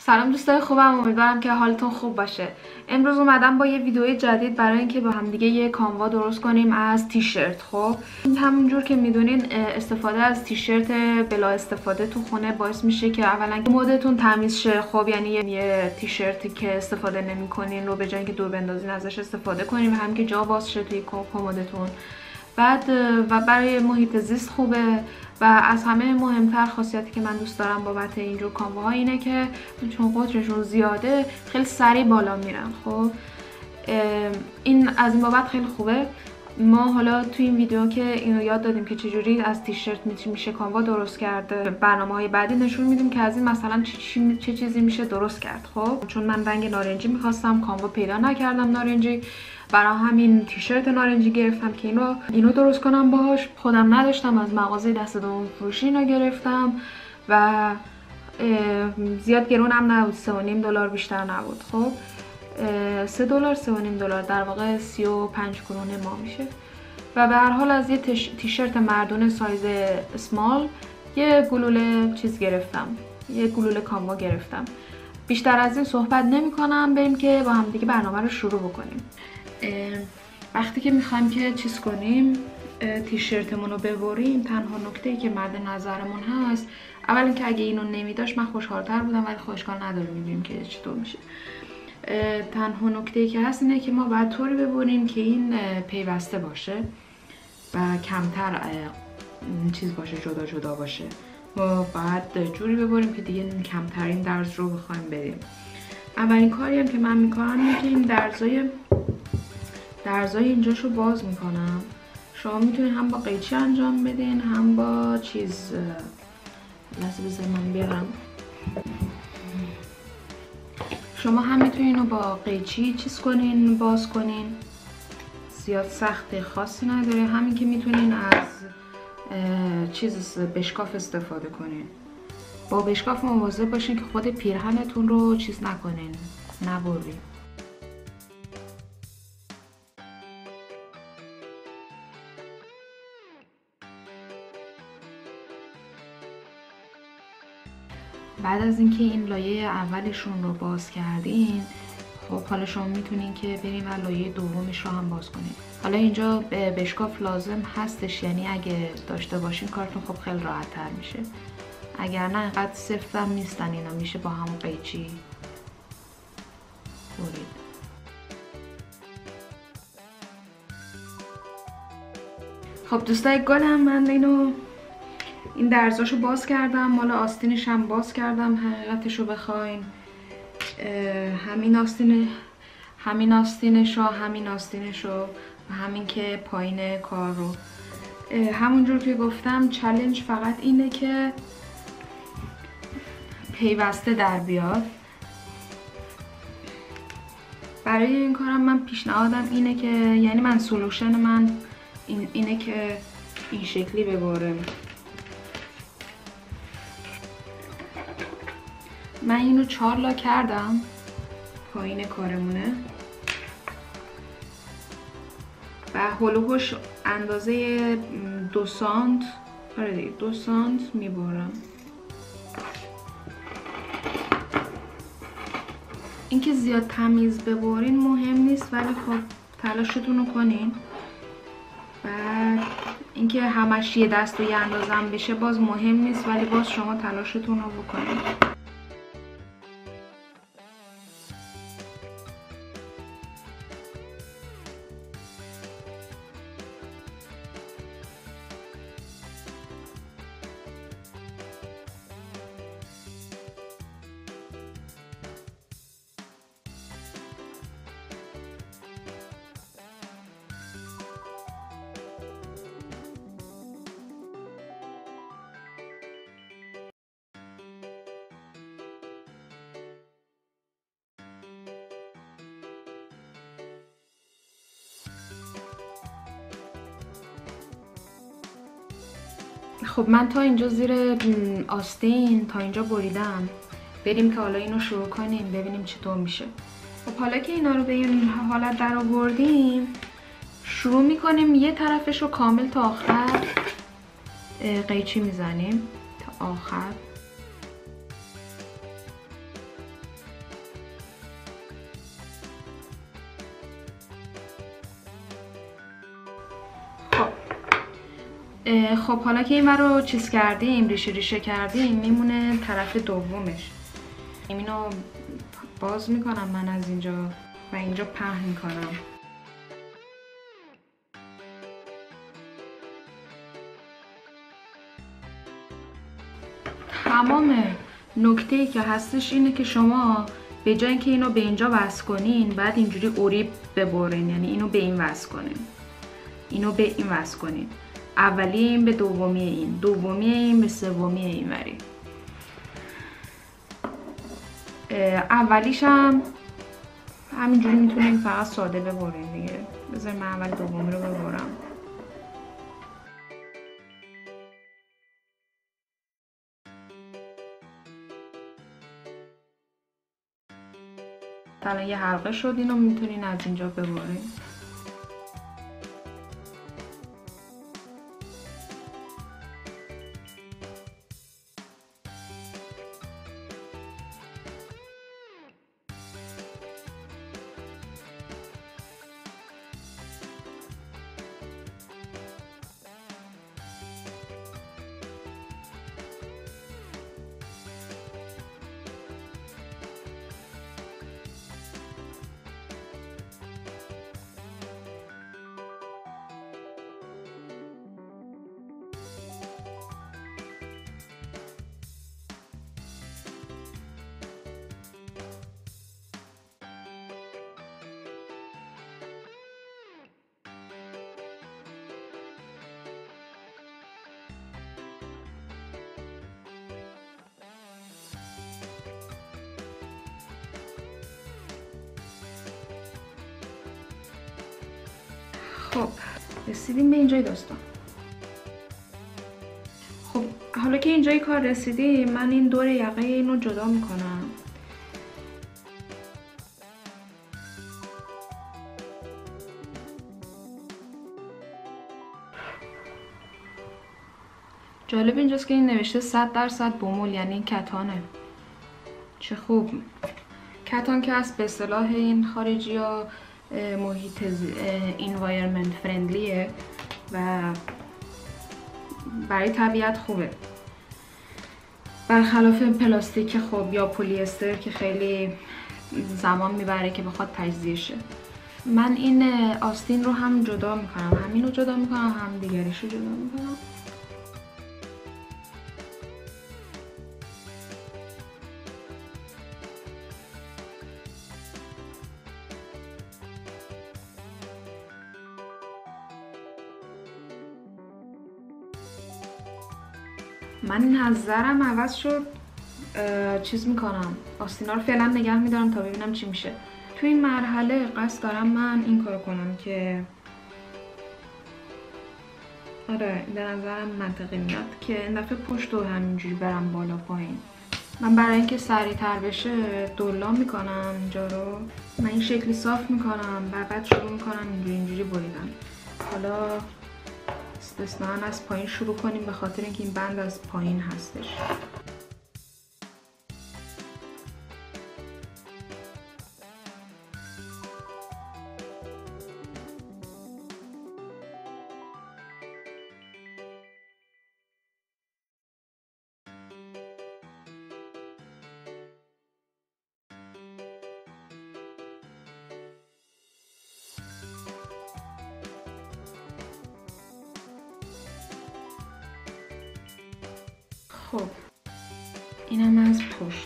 سلام دوستای خوبم، امیدوارم که حالتون خوب باشه. امروز اومدم با یه ویدیو جدید برای اینکه با هم دیگه یه کانوا درست کنیم از تیشرت. خب همونجور که میدونین استفاده از تیشرت بلا استفاده تو خونه باعث میشه که اولا مودتون تمیز شه. خب یعنی یه تیشرتی که استفاده نمیکنین رو به جای اینکه دور بندازین ازش استفاده کنیم، هم که جا باز شه توی کمدتون. بعد و برای محیط زیست خوبه. و از همه مهمتر خاصیتی که من دوست دارم بابت اینجور کانواها اینه که چون قطرشون زیاده خیلی سریع بالا میرن. خب این از این بابت خیلی خوبه. ما حالا توی این ویدیو که اینو یاد دادیم که چجوری از تیشرت میشه کانوا درست کرد، برنامه‌های بعدی نشون میدیم که از این مثلا چه چیزی میشه درست کرد. خب چون من رنگ نارنجی میخواستم، کانوا پیدا نکردم نارنجی، برای همین تیشرت نارنجی گرفتم که اینو درست کنم باهاش. خودم نداشتم، از مغازه دست دوم فروشی اینو گرفتم و زیاد گرونم نبود، $3.5 بیشتر نبود. خب $3 $3.5 در واقع 35 کرونه ما میشه. و به هر حال از یه تیشرت مردونه سایز اسمال یه گلوله چیز گرفتم، یه گلوله کانوا گرفتم. بیشتر از این صحبت نمی کنم، بریم که با هم دیگه برنامه رو شروع بکنیم. وقتی که میخوایم که چیز کنیم تیشرتمون رو ببریم، تنها نکته‌ای که مد نظرمون هست، اول اینکه اگه اینو نمیداشت من خوشحال‌تر بودم، ولی اشکال نداره، میبینیم که چطور میشه. تنها نکته‌ای که هست اینه که ما باید طوری ببریم که این پیوسته باشه و کمتر چیز باشه، جدا جدا باشه. ما باید جوری ببریم که دیگه کمترین درز رو بخوایم بریم. اولین کاری هم که من میکنم اینه که این درزای اینجاشو باز میکنم. شما میتونید هم با قیچی انجام بدین، هم با چیز، لحظه بذار من بیارم. شما هم میتونین رو با قیچی چیز کنین، باز کنین، زیاد سخت خاصی نداره. همین که میتونین از چیز بشکاف استفاده کنین. با بشکاف مواظب باشین که خود پیرهنتون رو چیز نکنین، نبرین. بعد از اینکه این لایه اولشون رو باز کردین، خب حالا شما میتونین که برین و لایه دومش رو هم باز کنین. حالا اینجا بشکاف لازم هستش، یعنی اگه داشته باشین کارتون خب خیلی راحت تر میشه. اگر نه اینقدر سفت هم نیستن اینا، میشه با همون قیچی برید. خب دوستای گلم، من این درزاشو باز کردم، مال آستینش هم باز کردم. حقیقتشو بخواین همین آستینشو و همین که پایین کار رو، همونجور که گفتم چالش فقط اینه که پیوسته در بیاد. برای این کارم من پیشنهادم اینه که، یعنی من سولوشن من اینه که این شکلی ببرم. من اینو 4 لا کردم، پایین کارمونه و هلوهوش اندازه 2 سانت، آره دیگه 2 سانت میبرم. اینکه زیاد تمیز ببرین مهم نیست، ولی خب تلاشتون رو کنین. بعد اینکه همش یه دست و یه اندازم بشه باز مهم نیست، ولی باز شما تلاشتون رو بکنین. خب من تا اینجا زیر آستین تا اینجا بریدم. بریم که حالا اینو شروع کنیم ببینیم چطور میشه. خب حالا که اینا رو به این حالت در آوردیم، شروع میکنیم یه طرفش رو کامل تا آخر قیچی میزنیم تا آخر. خب حالا که این رو چیز کردیم، ریشه کردیم، میمونه طرف دومش. اینو باز میکنم من از اینجا و اینجا پهن میکنم. تمام نکته‌ای که هستش اینه که شما به جای اینکه اینو به اینجا وصل کنین، بعد اینجوری اوریب ببرین، یعنی اینو به این وصل کنین، اینو به این وصل کنین. اولی این به دومی این، دومی این به سومی این وری. اولیش هم همینجوری میتونین فقط ساده ببرین دیگه. بذار من اول دومی رو ببرم. الان یه حلقه شد، اینو میتونین از اینجا ببرین. خب رسیدیم به اینجای داستان. خب حالا که اینجای کار رسیدیم، من این دور یقه اینو جدا میکنم. جالب اینجاست که این نوشته 100% بومول، یعنی این کتانه. چه خوب. کتان که هست به اصطلاح این خارجی ها محیط environment friendlyه و برای طبیعت خوبه، برخلاف پلاستیک خب یا پلی استر که خیلی زمان میبره که بخواد تجزیه شه. من این آستین رو هم جدا میکنم، همین رو جدا میکنم، هم دیگریش رو جدا میکنم. من نظرم عوض شد، چیز میکنم، آستینا رو فعلا نگه میدارم تا ببینم چی میشه. تو این مرحله قصد دارم من این کارو کنم که آره به نظرم منطقی میاد که این دفعه پشت رو همینجوری برم بالا پایین. من برای اینکه سریع‌تر بشه دلا میکنم اینجا رو، من این شکلی صاف میکنم، بعد شروع میکنم اینجوری بریدن. حالا استثناً از پایین شروع کنیم به خاطر اینکه این بند از پایین هستش. خب اینم از پشت.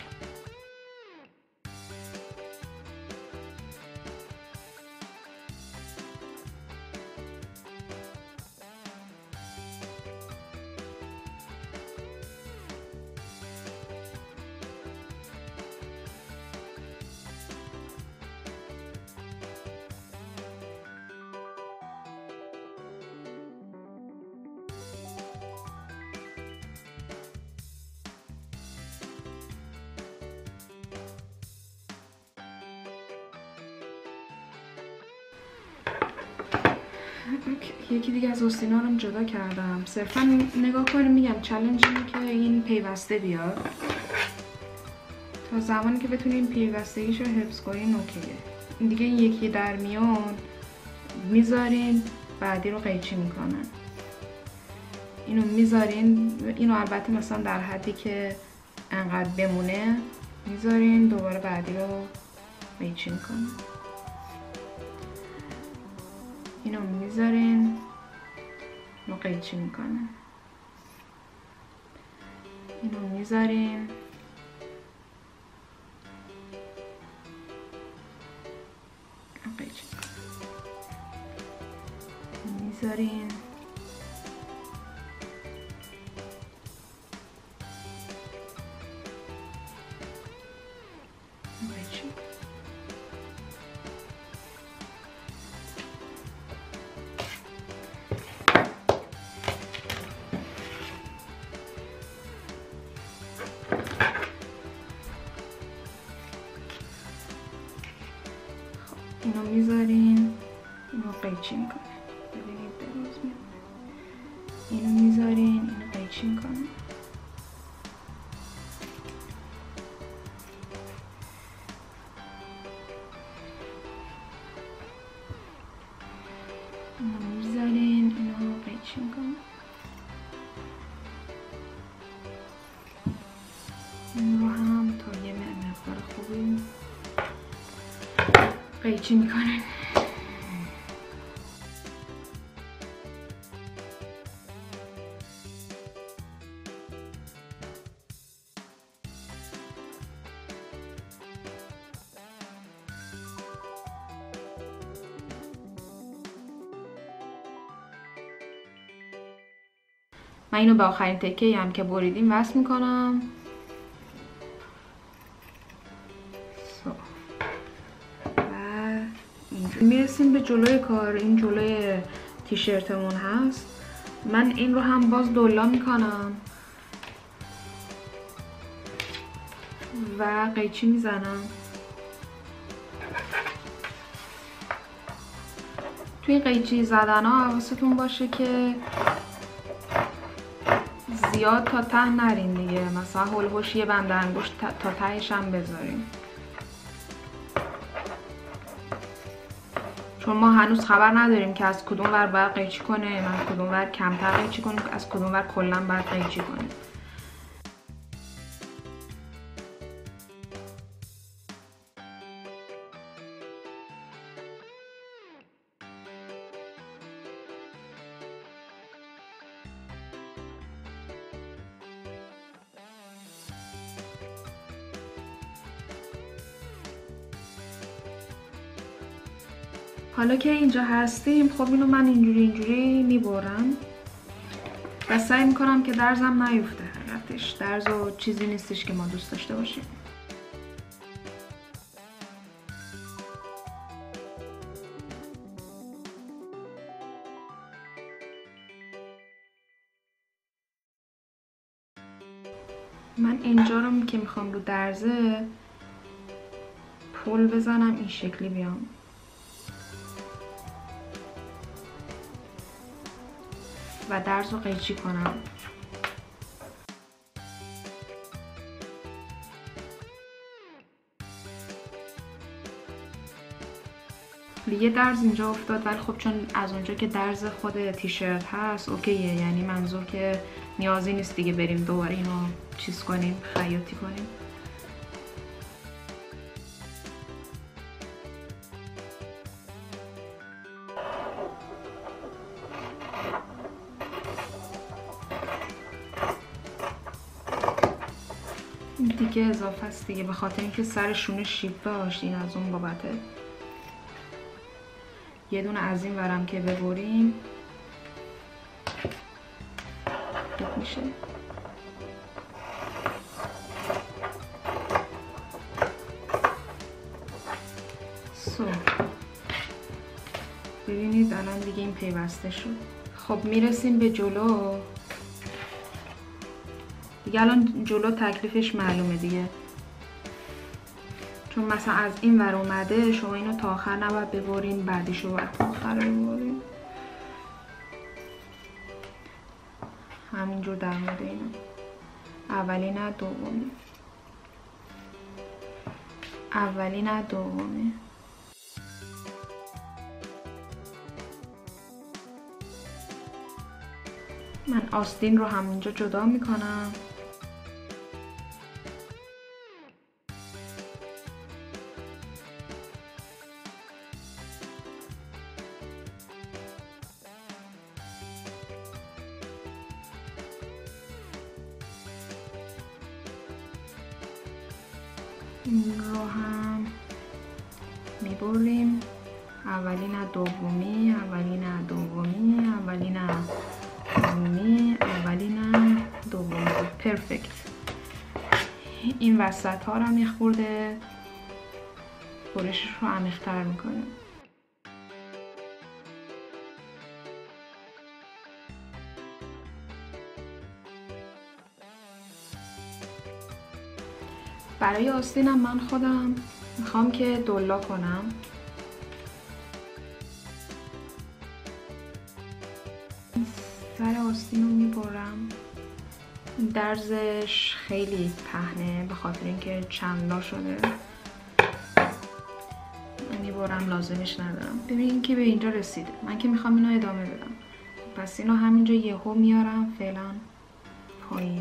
یکی دیگه از آستینا رو جدا کردم. صرفا نگاه کنیم، میگم چالش اینه که این پیوسته بیاد. تا زمانی که بتونیم پیوستگیش رو حفظ کنین اوکیه. دیگه این یکی در میان میذارین، بعدی رو قیچی میکنن. اینو میذارین، اینو البته مثلا در حدی که انقدر بمونه میذارین، دوباره بعدی رو قیچی میکنین. اینو میذارین، اینو قیچی میکنین، اینو میذارین، قیچی میذارین، اینو میذارین، اینو قیچی میکنه. ببینید درست میاد. اینو میذارین، اینو قیچی میکنه. اینو میذارین، اینو قیچی میکنه. این رو هم تا یه مقدار خوبی قیچی میکنه. من اینو به آخرین تکه هم که بریدیم وصل میکنم. میرسیم به جلوی کار. این جلوی تیشرتمون هست. من این رو هم باز دولا میکنم و قیچی میزنم. توی قیچی زدن ها حواستون باشه که زیاد تا ته نرین دیگه، مثلا هولوش یه بند انگشت تا تهش هم بذارین، چون ما هنوز خبر نداریم که از کدوم ور باید قیچی کنه، از کدوم ور کمتر قیچی کنیم، از کدوم ور کلا باید قیچی کنیم. حالا که اینجا هستیم، خب اینو من اینجوری میبرم و سعی میکنم که درزم نیفته. حقیقتش درز و چیزی نیستش که ما دوست داشته باشیم. من اینجا رو که میخوام رو درزه پل بزنم، این شکلی بیام و درز رو قیچی کنم. یه درز اینجا افتاد، ولی خب چون از اونجا که درز خود تیشرت هست اوکیه، یعنی منظور که نیازی نیست دیگه بریم دوباره اینو چیز کنیم، خیاطی کنیم. دیگه اضافه است دیگه، به خاطر اینکه سر شونه شیب داشت، این از اون بابته. یه دونه از این ورم که ببریم خوب میشه. ببینید الان دیگه این پیوسته شد. خب میرسیم به جلو دیگه. الان جلو تکلیفش معلومه دیگه، چون مثلا از این ور اومده، شما اینو تا آخر نباید ببرین، بعدیشو باید تا آخر ببرین. همینجور در مورد اینو، اولی نه دومی، اولی نه دومی. من آستین رو هم اینجا جدا میکنم. این رو هم میبریم، اولی نه دومی، اولی نه دومی، اولی نه دومی، اولی نه دومی. پرفکت. این وسط ها رو هم یه خورده برشش رو عمیق‌تر میکنیم. برای آستینم من خودم میخوام که دولا کنم. سر آستین رو میبرم. درزش خیلی پهنه به خاطر اینکه چند لا شده. میبرم، لازمش ندارم. ببینید که به اینجا رسیده. من که میخوام اینو ادامه بدم. پس اینو همینجا یهو میارم فعلا پایین.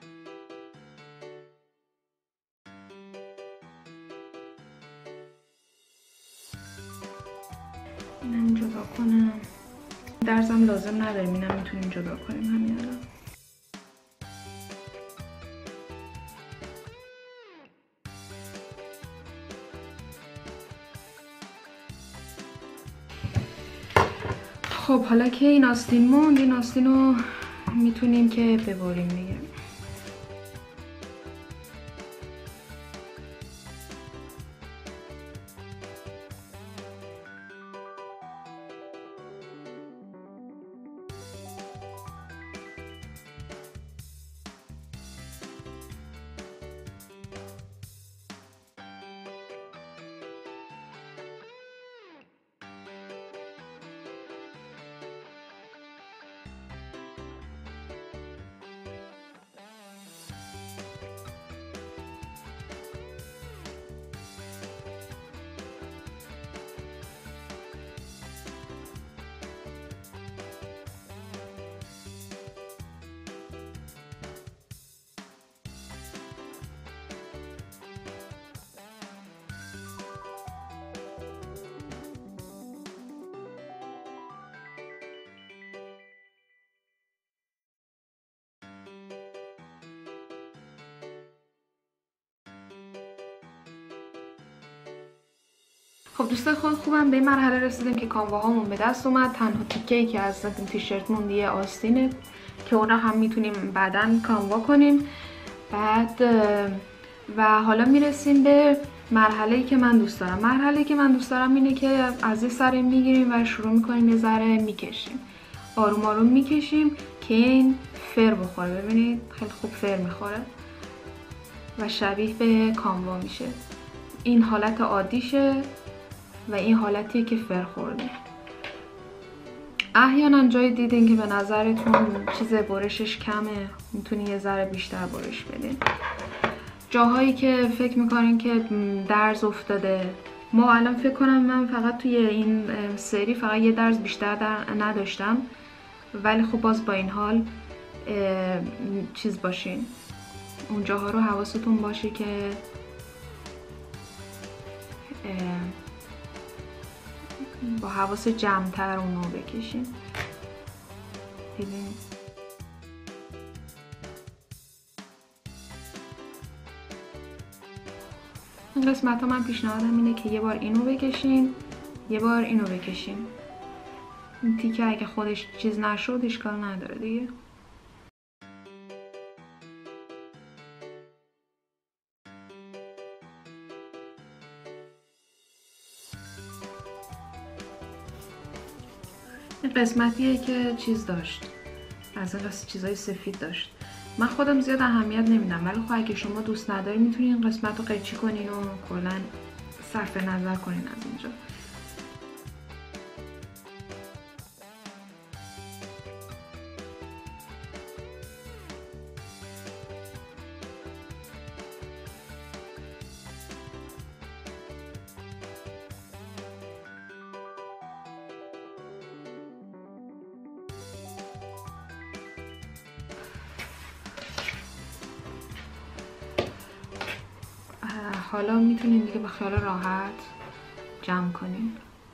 اینم جدا کنم. درزم لازم نداریم، اینم میتونیم جدا کنیم همین الان. خب حالا که این آستین موند، این آستین رو میتونیم که ببریم دیگه. خب دوستان خوبم به این مرحله رسیدیم که کانواهامون به دست اومد. تنها تیکه‌ای که از تیشرت موندیه آستینه که اونا هم میتونیم بعداً کانوا کنیم. بعد و حالا میرسیم به مرحله‌ای که من دوست دارم. مرحله‌ای که من دوست دارم اینه که از یه سر میگیریم و شروع میکنیم یه ذره میکشیم. آروم آروم میکشیم که این فر بخوره. ببینید خیلی خوب فر میخوره و شبیه به کانوا میشه. این حالت عادیشه و این حالتیه که فر خورده. احیانا جایی دیدین که به نظرتون چیز برشش کمه، میتونین یه ذره بیشتر برش بدین. جاهایی که فکر میکنین که درز افتاده، ما الان فکر کنم من فقط توی این سری فقط یه درز بیشتر نداشتم، ولی خب باز با این حال چیز باشین، اون جاها رو حواستون باشه که با حواس جمع‌تر اونو بکشین. ببین این قسمت ها من پیشنهادم اینه که یه بار اینو بکشین، یه بار اینو بکشین. این تیکه اگه خودش چیز نشد اشکال نداره دیگه. این قسمتیه که چیز داشت، از این قسمت چیزای سفید داشت. من خودم زیاد اهمیت نمیدم، ولی خب اگه شما دوست ندارین میتونین این قسمت رو قیچی کنین و کلا صرف نظر کنین از اینجا. حالا میتونین دیگه با خیال راحت جمع کنین.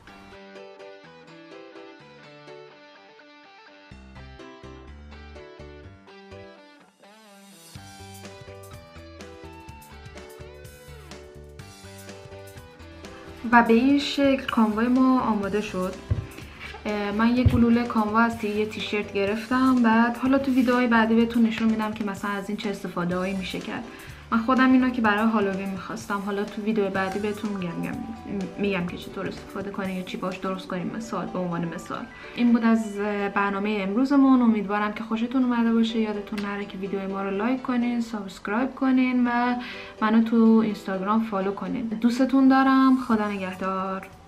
و به این شکل کانوای ما آماده شد. من یک گلوله کانوا از یه تیشرت گرفتم. بعد حالا تو ویدیوهای بعدی بهتون نشون میدم که مثلا از این چه استفاده هایی میشه کرد. من خودم اینو که برای هالووین میخواستم، حالا تو ویدیو بعدی بهتون میگم که چطور استفاده کنین یا چی باش درست کنین. مثال به عنوان مثال این بود از برنامه امروزمون. امیدوارم که خوشتون اومده باشه. یادتون نره که ویدیو ما رو لایک کنین، سابسکرایب کنین و منو تو اینستاگرام فالو کنین. دوستتون دارم. خدا نگهدار.